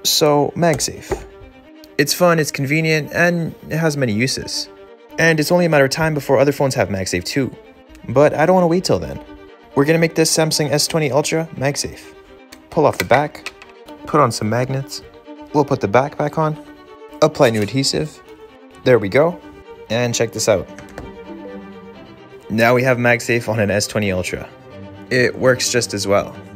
So, Magsafe. It's fun, it's convenient, and it has many uses. And it's only a matter of time before other phones have Magsafe too. But I don't want to wait till then. We're gonna make this Samsung S20 Ultra Magsafe. Pull off the back, put on some magnets, we'll put the back back on, apply new adhesive, there we go, and check this out. Now we have Magsafe on an S20 Ultra. It works just as well.